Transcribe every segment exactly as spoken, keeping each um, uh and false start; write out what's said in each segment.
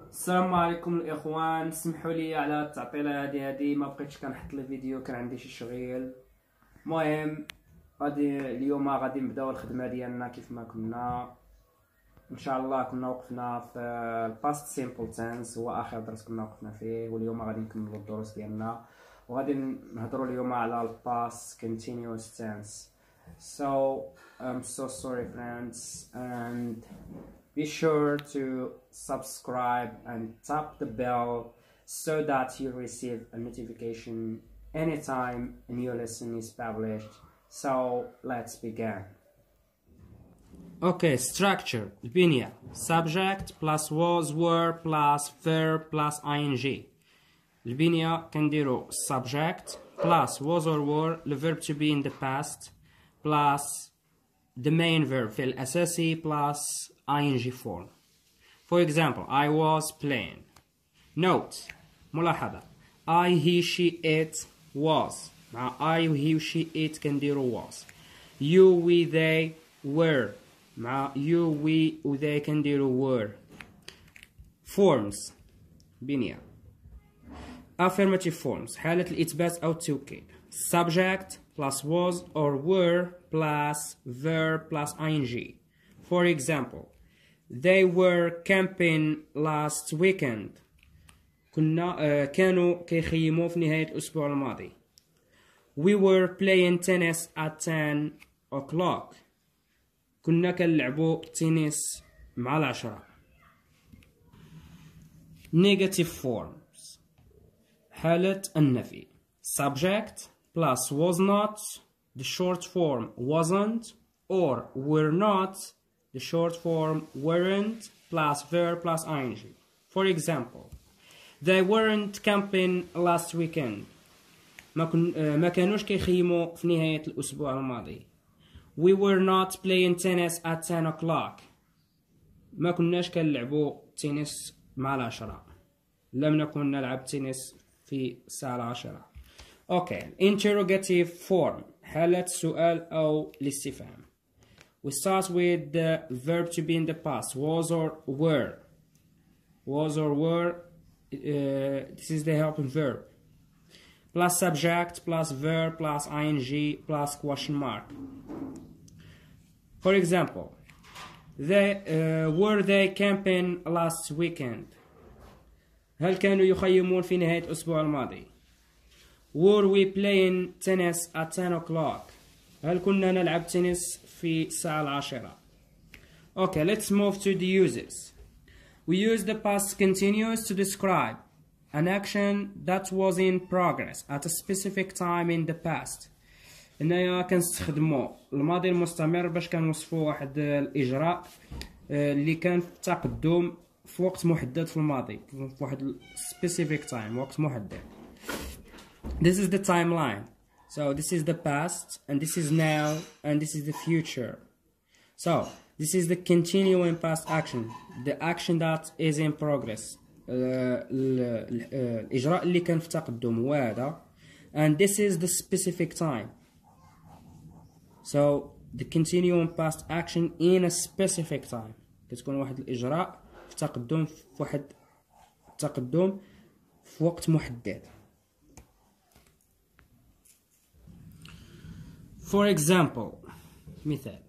السلام عليكم الاخوان، سمحوا لي على التعطيله هذه هذه ما بقيتش كنحط الفيديو، كان عندي شي شغيل. المهم غادي اليوم غادي نبداو الخدمه ديالنا كيف ما كنا ان شاء الله. كنا وقفنا في الباست سيمبل تنس، هو اخر درس كنا وقفنا فيه، واليوم غادي نكملوا الدروس ديالنا وغادي نهضروا اليوم على الباست continuous tense. So I'm so sorry friends, and be sure to subscribe and tap the bell so that you receive a notification anytime a new lesson is published. So let's begin. Okay, structure. البنية subject plus was were plus verb plus ing. البنية كنديرو subject plus was or were the verb to be in the past plus the main verb في الأساسي plus ing form. For example, I was playing. Note ملاحظة I, he, she, it was. مع I, he, she, it كنديرو was. You, we, they were. مع you, we و they كنديرو were. Forms بنية affirmative forms حالة الإثبات أو التوكيد. Subject plus was or were plus verb plus ing. For example, they were camping last weekend. كنا uh, كانوا كيخيموا في نهاية الأسبوع الماضي. We were playing tennis at ten o'clock. كنا كنلعبوا تنس مع العشرة. Negative forms حالة النفي. Subject plus was not, the short form wasn't, or were not, the short form weren't, plus verb plus ing. For example, they weren't camping last weekend. ما, كن... ما كانوش كيخيموا في نهاية الأسبوع الماضي. We were not playing tennis at ten o'clock. ما كناش كنلعبوا تنس مع العشرة. لم نكن نلعب تنس في الساعة العاشرة. Okay, interrogative form حالة السؤال أو الاستفهام. We start with the verb to be in the past, was or were. Was or were, uh, this is the helping verb. Plus subject, plus verb, plus ing, plus question mark. For example, they, uh, were they camping last weekend? هل كانوا يخيمون في نهاية الأسبوع الماضي؟ Were we playing tennis at ten o'clock? هل كنا نلعب تنس في الساعة العاشرة؟ Okay, let's move to the uses. We use the past continuous to describe an action that was in progress at a specific time in the past. هنايا كنستخدمو الماضي المستمر باش كنوصفو واحد الإجراء اللي كان في تقدم في وقت محدد في الماضي، في واحد specific time، وقت محدد. This is the timeline. So this is the past, and this is now, and this is the future. So this is the continuing past action, the action that is in progress. uh, الإجراء اللي كان في تقدم هو هذا. And this is the specific time. So the continuing past action in a specific time. كتكون واحد الإجراء في تقدم في واحد تقدم في وقت محدد. For example, مثال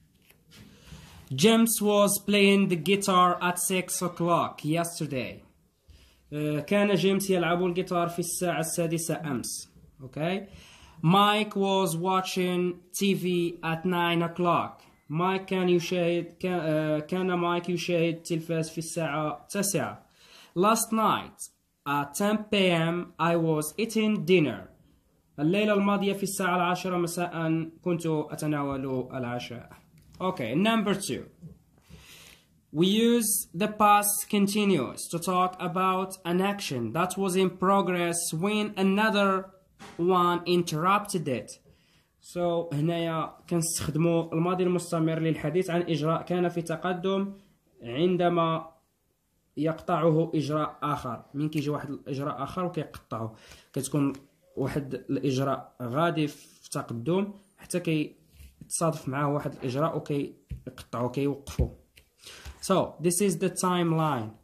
James was playing the guitar at six o'clock yesterday. uh, كان جيمس يلعب الجيتار في الساعة السادسة أمس. Okay. Mike was watching T V at nine o'clock. مايك كان يشاهد كان, uh, كان مايك يشاهد تلفاز في الساعة التاسعة. Last night at ten p m I was eating dinner. الليلة الماضية في الساعة العاشرة مساء كنت أتناول العشاء. Okay, number two. We use the past continuous to talk about an action that was in progress when another one interrupted it. So هنايا كنستخدمو الماضي المستمر للحديث عن إجراء كان في تقدم عندما يقطعه إجراء آخر. من كيجي واحد الإجراء آخر وكيقطعه، كتكون واحد الإجراء غادي في تقدم حتى كيتصادف معاه واحد الإجراء وكيقطعو كيوقفو. So this is the timeline.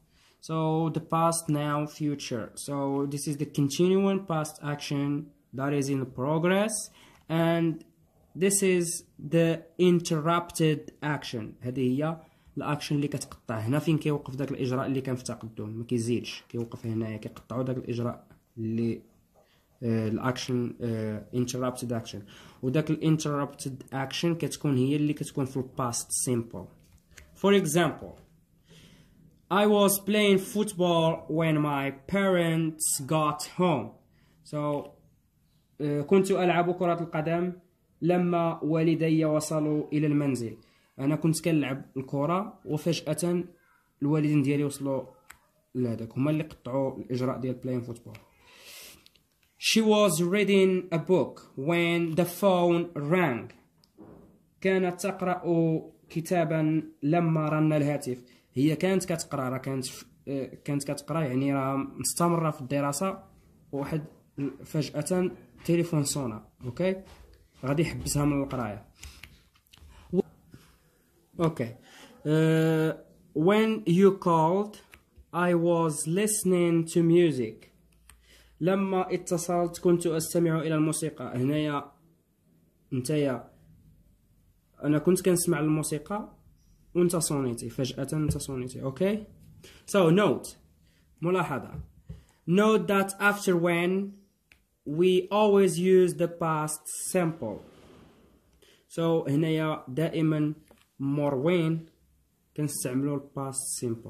So the past, now, future. So this is the continuing past action that is in progress, and this is the interrupted action. هذه هي الاكشن اللي كتقطع. هنا فين كيوقف داك الاجراء اللي كان في تقدم، ما كيزيدش، كيوقف هنايا، كيقطعوا داك الاجراء اللي الاكشن interrupted action. وداك الانتربتد اكشن كتكون هي اللي كتكون في الباست simple. For example, I was playing football when my parents got home. So uh, كنت ألعب كرة القدم لما والدي وصلوا إلى المنزل. أنا كنت كنلعب الكرة وفجأة الوالدين ديالي وصلوا لهداك، هما اللي قطعوا الإجراء ديال playing football. She was reading a book when the phone rang. كانت تقرأ كتابا لما رن الهاتف. هي كانت كتقرا، راه كانت كانت كتقرا يعني راه مستمره في الدراسه، وواحد فجاه تليفون صونا، اوكي غادي يحبسها من القرايه. اوكي uh, when you called I was listening to music. لما اتصلت كنت استمع الى الموسيقى. هنايا نتايا انا كنت كنسمع الموسيقى وانت صونيتي، فجأة انت صونيتي، اوكي. So note، ملاحظة. Note that after when we always use the past simple. So هنايا دائما more when كنستعملو ال past simple.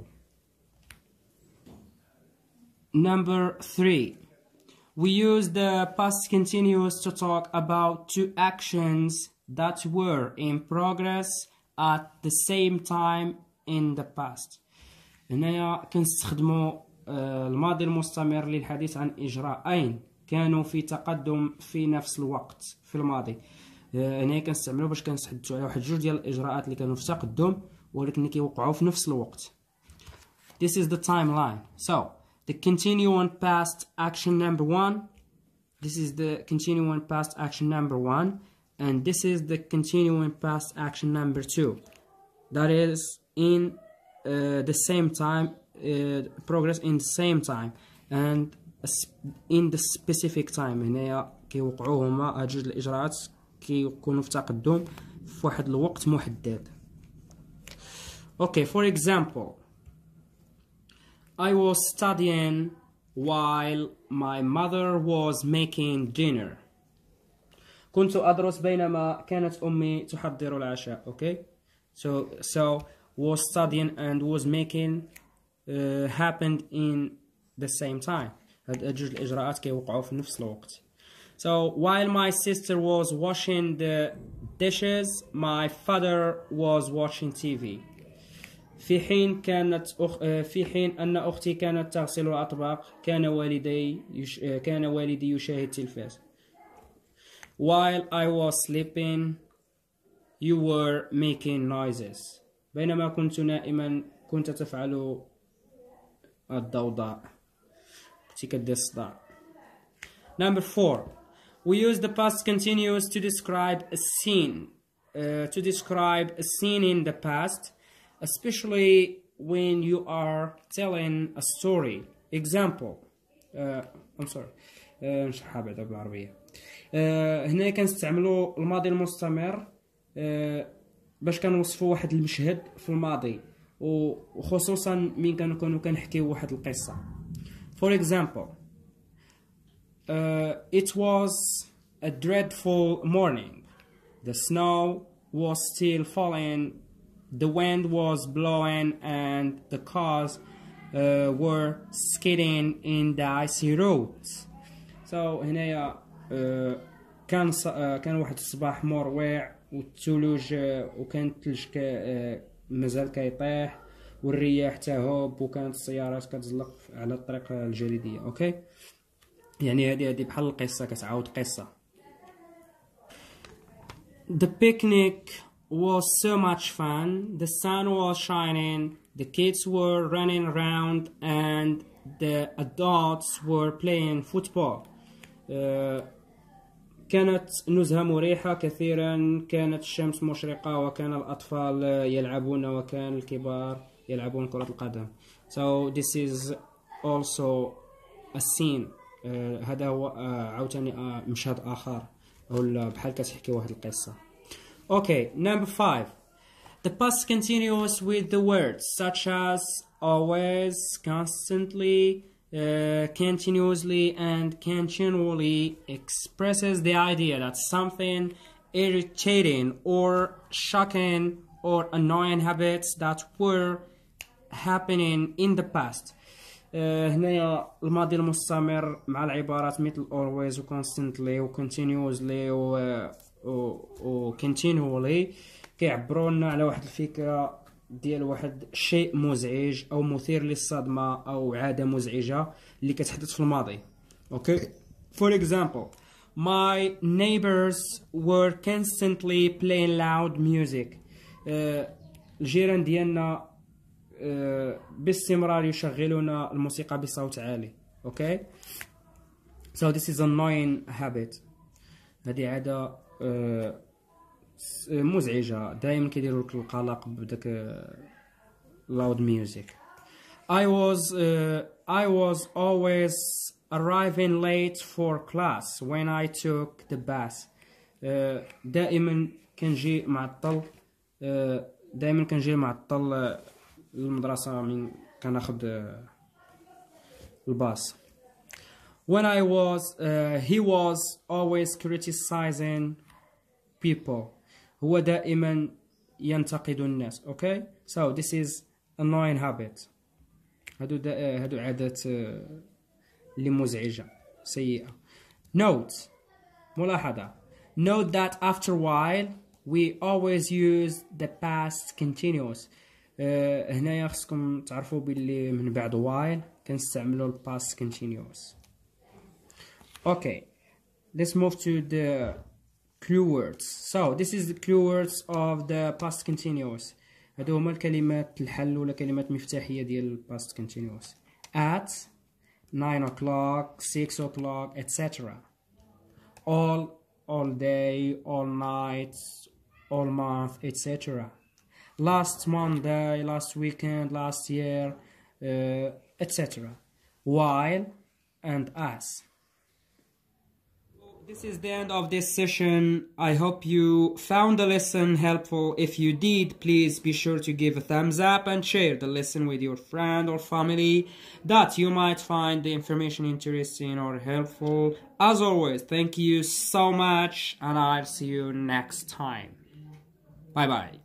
Number three, we use the past continuous to talk about two actions that were in progress at the same time in the past. هنايا كنستخدموا الماضي المستمر للحديث عن إجراءين كانوا في تقدم في نفس الوقت في الماضي. هنايا كنستعملوا باش كنحدثوا على واحد جوج ديال الإجراءات اللي كانوا في تقدم ولكن كيوقعوا في نفس الوقت. This is the timeline. So the continuing past action number one. This is the continuing past action number one. And this is the continuing past action number two. That is in uh, the same time, uh, progress in the same time and in the specific time. هنايا كيوقعوا هما هاد جوج الإجراءات كيكونوا في تقدم في واحد الوقت محدد. Okay, for example, I was studying while my mother was making dinner. كنت أدرس بينما كانت أمي تحضر العشاء. Okay, so so was studying and was making uh, happened in the same time. هاد جوج الإجراءات كيوقعوا في نفس الوقت. So while my sister was washing the dishes, my father was watching T V. في حين كانت أخ... في حين أن أختي كانت تغسل الأطباق كان والدي يش... كان والدي يشاهد تلفاز. While I was sleeping, you were making noises. بينما كنت نائما كنت تفعل الضوضاء. كنت كدير الصداع. Number four, we use the past continuous to describe a scene, uh, to describe a scene in the past, especially when you are telling a story. Example, uh, I'm sorry, نشرحها بعدا بالعربية. uh, هنا كنستعملوا الماضي المستمر uh, باش كنوصفوا واحد المشهد في الماضي وخصوصا من كنكونوا كنحكيو واحد القصة. For example, uh, it was a dreadful morning. The snow was still falling. The wind was blowing and the cars uh, were skidding in the icy roads. So هنايا uh, كان ص... uh, كان واحد الصباح مروع والثلوج uh, وكان الثلج ك... uh, مازال كيطيح والرياح تهب وكانت السيارات كتزلق على الطريق الجليدية. اوكي يعني هذه هذه بحال القصة كتعاود قصة. The picnic was so much fun. The sun was shining. The kids were running around and the adults were playing football. uh, كانت نزهة مريحة كثيرا. كانت الشمس مشرقة وكان الأطفال يلعبون وكان الكبار يلعبون كرة القدم. so this is also a scene. uh, هذا هو uh, عاوتاني uh, مشهد آخر ولا بحال كتحكي واحد القصة. Okay, number five. The past continuous with the words such as always, constantly, uh, continuously, and continually expresses the idea that something irritating or shocking or annoying habits that were happening in the past. uh, هنايا الماضي المستمر مع العبارات مثل always و constantly و continuously و, و, و continually كيعبروا لنا على واحد الفكرة ديال واحد شيء مزعج او مثير للصدمة او عادة مزعجة اللي كتحدث في الماضي. اوكي. For example, my neighbors were constantly playing loud music. uh, الجيران ديالنا uh, باستمرار يشغلون الموسيقى بصوت عالي. اوكي. So this is annoying habit. هذه عادة uh, مزعجة، دائما كيديروا لك القلق بداك loud music. I was uh, I was always arriving late for class when I took the bus. uh, دائما كنجي معطل uh, دائما كنجي معطل للمدرسة من كناخد uh, الباص. When I was uh, he was always criticizing people. هو دائما ينتقد الناس. اوكي. so this is annoying habit. هادو دا هادو عادات اللي مزعجة سيئة. note ملاحظة. note that after a while we always use the past continuous. uh, هنايا خصكم تعرفوا باللي من بعد while كنستعملوا ال past continuous. okay, let's move to the clue words. So this is the clue words of the past continuous. هادو هما الكلمات الحل ولا كلمات مفتاحية ديال past continuous. at, nine o'clock, six o'clock, et cetera. all, all day, all night, all month, et cetera. last Monday, last weekend, last year, uh, et cetera. while and as. This is the end of this session. I hope you found the lesson helpful. If you did, please be sure to give a thumbs up and share the lesson with your friend or family that you might find the information interesting or helpful. As always, thank you so much and I'll see you next time. Bye bye.